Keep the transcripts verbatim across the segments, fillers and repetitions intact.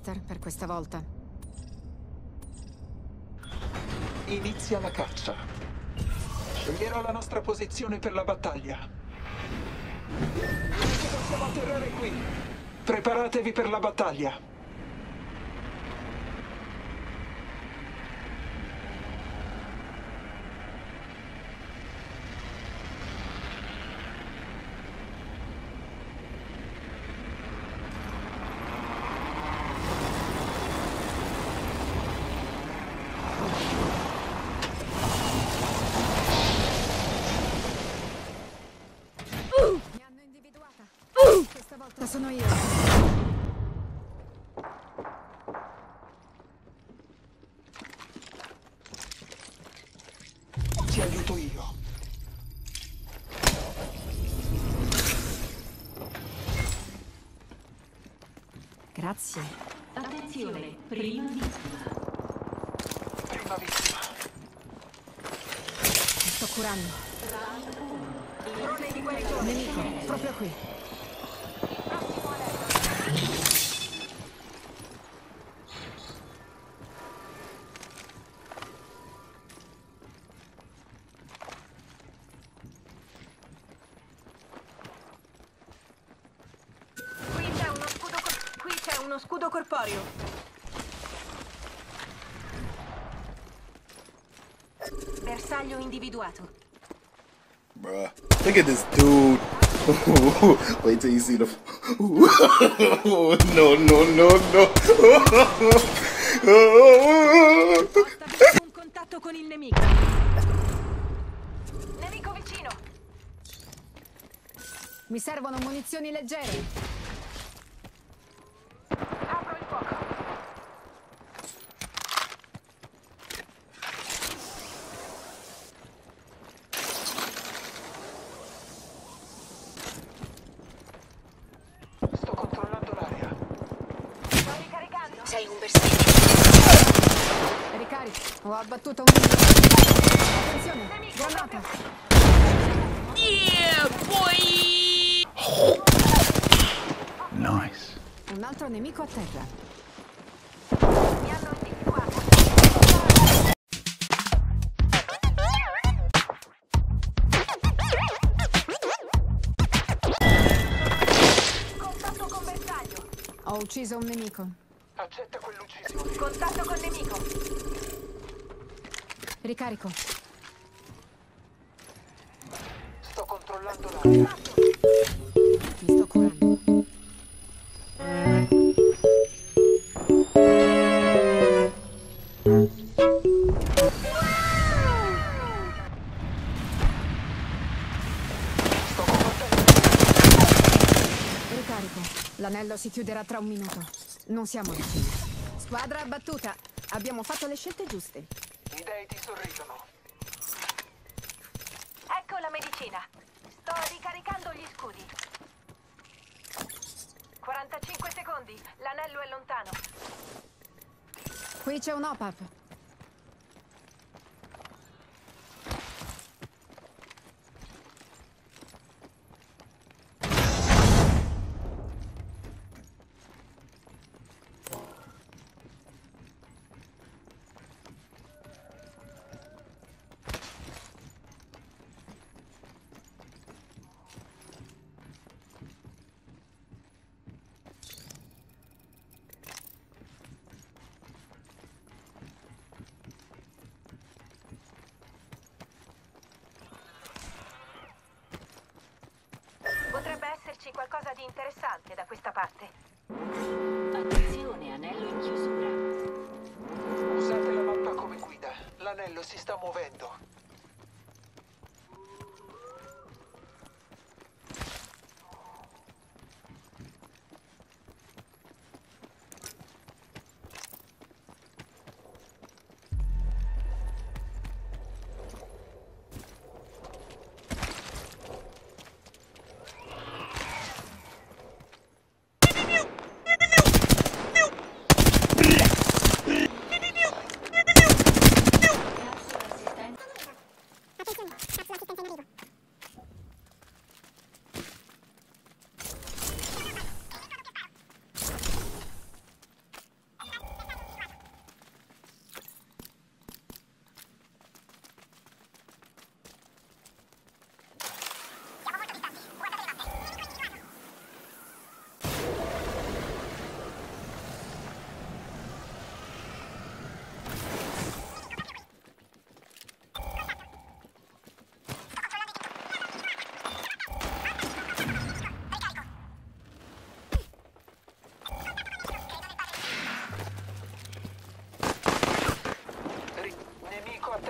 Master, per questa volta. Inizia la caccia. Sceglierò la nostra posizione per la battaglia. Ci possiamo atterrare qui. Preparatevi per la battaglia. Questa sono io. Ti aiuto io. Grazie. Attenzione, prima vittima. Prima vittima. Mi sto curando. Nemico, proprio qui. Uno scudo corporeo. Bersaglio individuato. Bruh. Look at this dude. Wait till you see the... no, no, no, no. Un contatto con il nemico. Nemico vicino. Mi servono munizioni leggere. Sei un bersaglio. Ricarico. Ho abbattuto un nemico. Attenzione, granata. Yeah, boy! Nice. Un altro nemico a terra. Mi hanno individuato. Contatto con bersaglio. Ho ucciso un nemico. Accetta quell'uccisione. Contatto con nemico. Ricarico. Sto controllando l'area. Mi sto curando. Sto combattendo. Ricarico. L'anello si chiuderà tra un minuto. Non siamo vicini. Squadra abbattuta. Abbiamo fatto le scelte giuste. I dei ti sorridono. Ecco la medicina. Sto ricaricando gli scudi. quarantacinque secondi. L'anello è lontano. Qui c'è un O P A P. Potrebbe esserci qualcosa di interessante da questa parte. Attenzione, anello in chiusura. Usate la mappa come guida. L'anello si sta muovendo.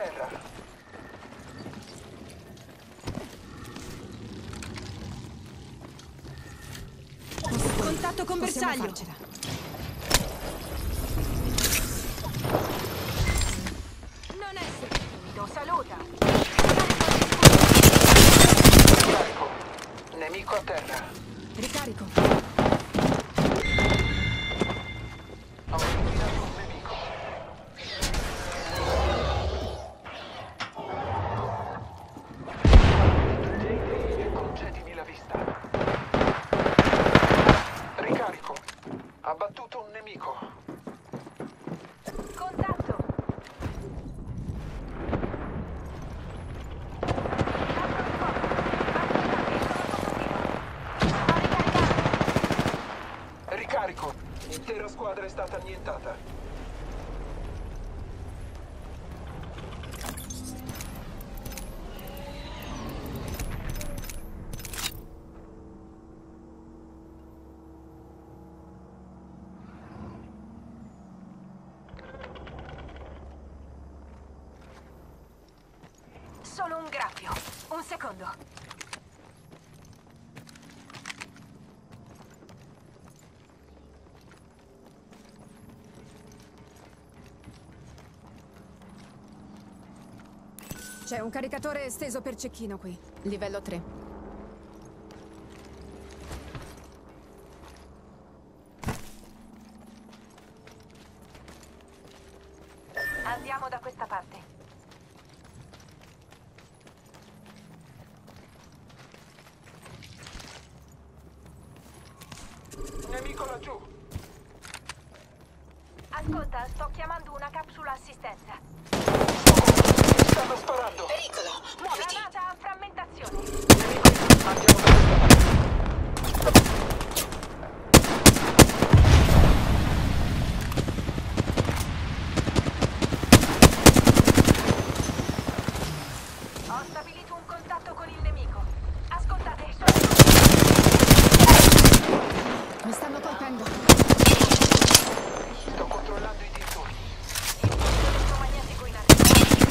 terra. Contatto con bersaglio. Non essere timido, saluta. Carico. Nemico a terra. Ricarico. Ho eliminato un nemico. Concedimi la vista. Ricarico. Abbattuto un nemico. Contatto. Ricarico. L'intera squadra è stata annientata. Solo un graffio. Un secondo. C'è un caricatore esteso per cecchino qui. Livello tre. Andiamo da questa parte. Nemico laggiù. Ascolta, sto chiamando una capsula assistenza. Mi stanno sparando. Pericolo, muoviti. Granata a frammentazione. Andiamo da questa parte. Ho stabilito un contatto con il nemico. Ascoltate, Mi stanno colpendo. Sto controllando i dintorni. elettromagnetico in arrivo.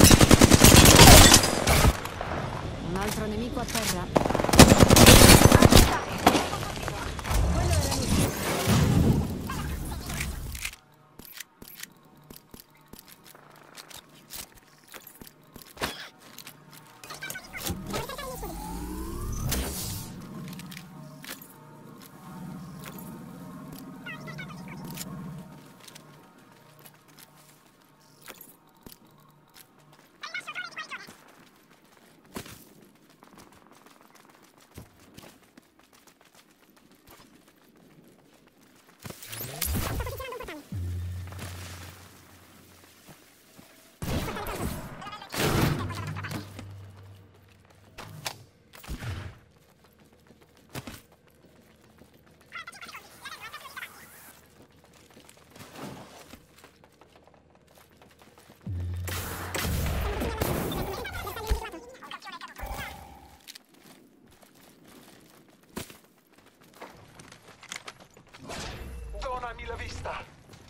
Un altro nemico a terra. Aspettate, tempo continuo. Quello era lui. Donami la vista.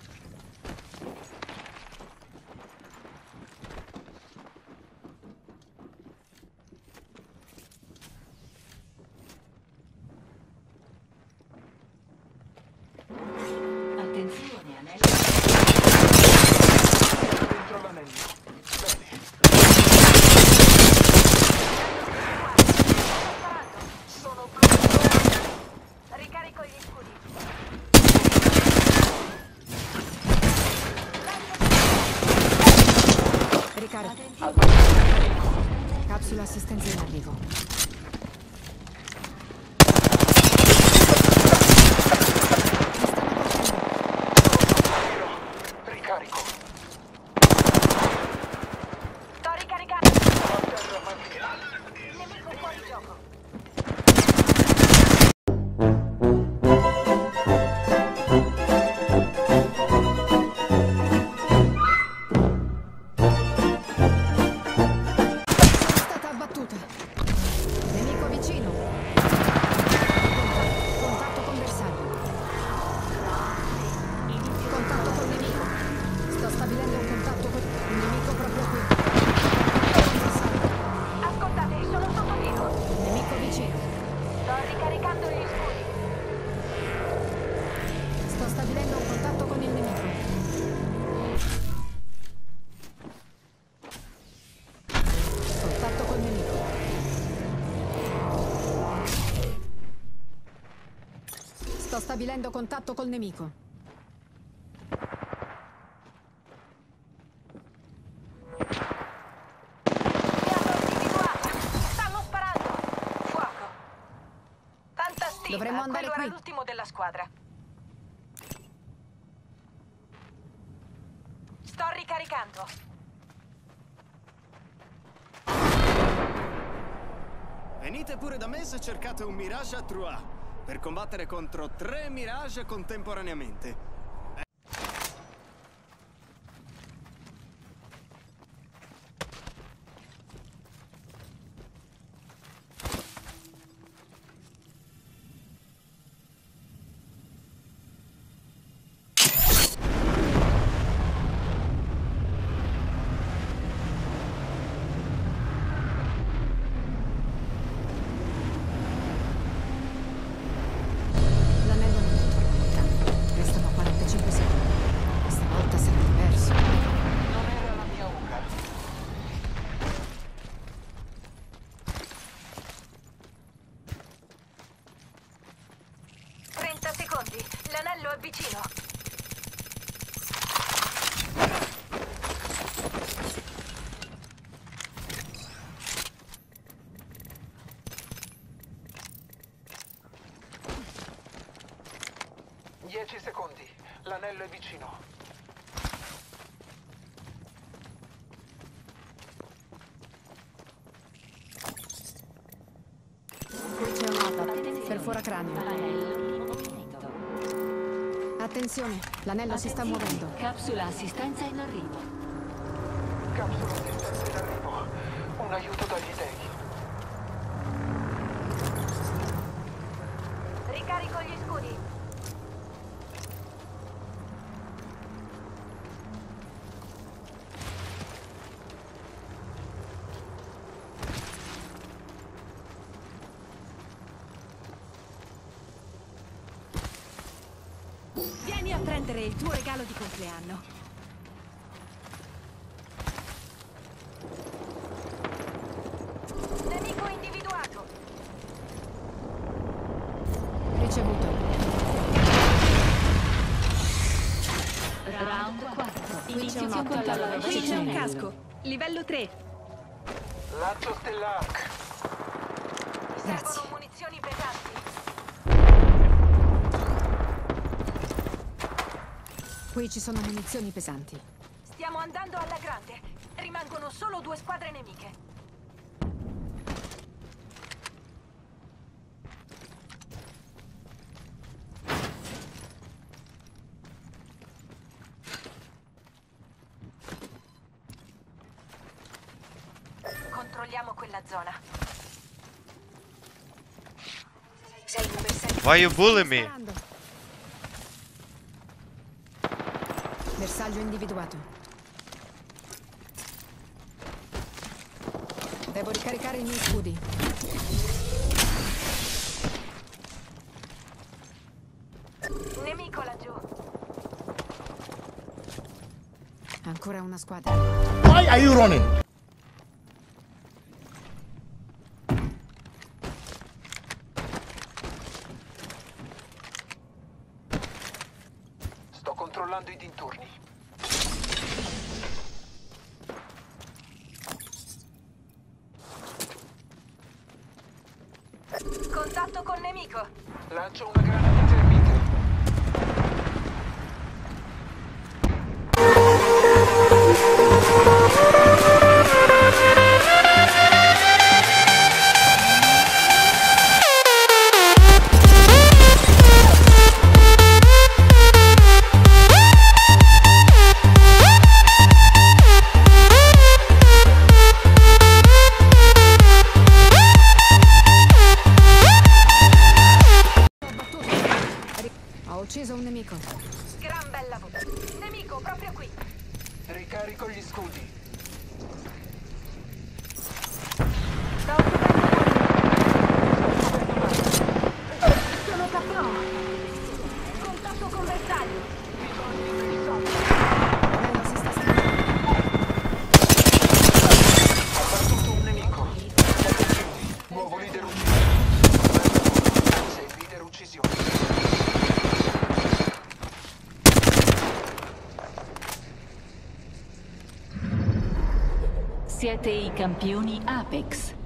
Attenzione, anello. Dentro l'anello. Bene. Sono bloccato. Ricarico gli scudi. Ricarico. Capsula assistenza in arrivo. Ricarico. Sto ricaricando. A terra manca. Nemico fuori gioco. È stata abbattuta. stabilendo contatto col nemico. Stanno sparando! Fuoco! Tanta stima! Dovremmo andare Quello qui. era l'ultimo della squadra. Sto ricaricando. Venite pure da me se cercate un Mirage a Trois, per combattere contro tre Mirage contemporaneamente. L'anello non è tornato. Restano quarantacinque secondi. Questa volta sarà diverso. Non era la mia ora. trenta secondi. L'anello è vicino. dieci secondi. L'anello è vicino. Qui c'è un perforacranio. Attenzione, l'anello si sta muovendo. Capsula assistenza in arrivo. Capsula assistenza in arrivo. Un aiuto dagli dei. Ricarico gli scudi. Vieni a prendere il tuo regalo di compleanno. Nemico individuato. Ricevuto. Round quattro. Qui c'è Inizio un occhio alla controllo. Qui c'è un casco. Livello tre. Lancio Stellark. Grazie. Servono munizioni pesanti. Qui ci sono munizioni pesanti. Stiamo andando alla grande. Rimangono solo due squadre nemiche. Controlliamo quella zona. Sei un bersaglio. Why you bullying me? Sparando. Bersaglio individuato. Devo ricaricare i miei scudi. Nemico laggiù. Ancora una squadra. Why are you running? Sto controllando i dintorni. Contatto col nemico. Lancio una granata termite. Siete i campioni Apex.